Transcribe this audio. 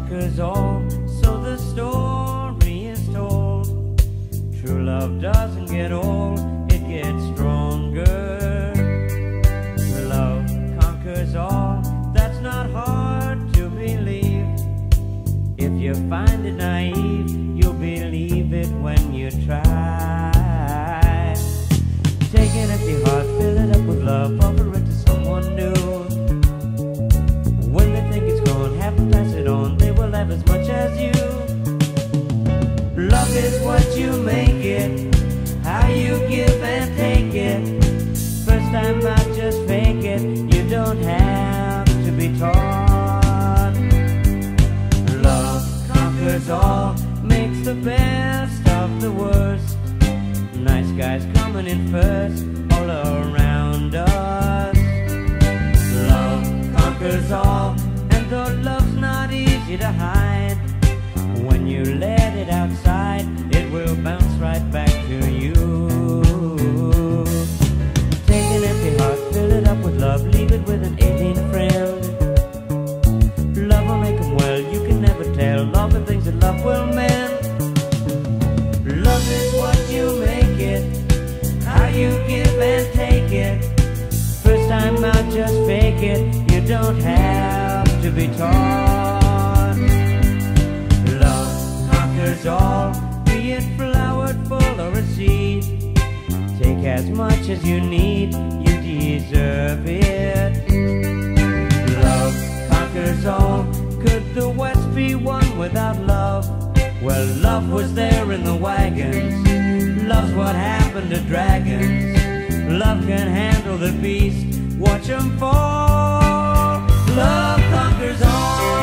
conquers all, so the story is told. True love doesn't get old, it gets stronger. Love conquers all, that's not hard to believe. If you find it naive, you'll believe it when you try. Take an empty heart, fill it up with love, offer it to someone new. When they think it's gone, have them pass it on, they will have as much as you. Love is what you make it, how you give and take it. First time out, just fake it, you don't have to be taught. Love conquers all, makes the best of the worst. Nice guys coming in first, all around us. Love conquers all, and though love's not easy to hide, when you let it outside, it will bounce right back to you. Take an empty heart, fill it up with love, leave it with an alien friend. Love will make them well, you can never tell all the things that love will mend. Love is what you make it, how you give and take it. First time out, just fake it, you don't have to be taught. Love conquers all, be it flowered full or a seed. Take as much as you need, you deserve it. Love conquers all, could the West be won without love? Well, love was there in the wagons, love's what happened to dragons. Love can handle the beast, watch them fall. Love conquers all.